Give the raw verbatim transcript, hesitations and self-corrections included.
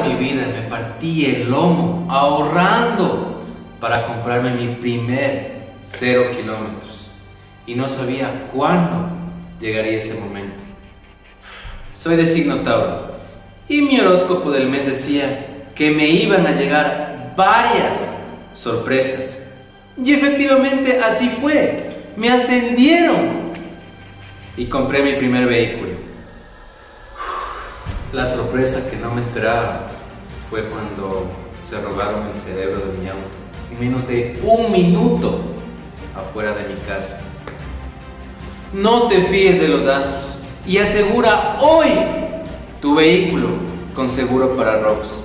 mi vida me partí el lomo ahorrando para comprarme mi primer cero kilómetros y no sabía cuándo llegaría ese momento. Soy de signo Tauro y mi horóscopo del mes decía que me iban a llegar varias sorpresas. Y efectivamente así fue. Me ascendieron y compré mi primer vehículo. La sorpresa que no me esperaba fue cuando se robaron el cerebro de mi auto en menos de un minuto afuera de mi casa. No te fíes de los astros y asegura hoy tu vehículo con seguro para robos.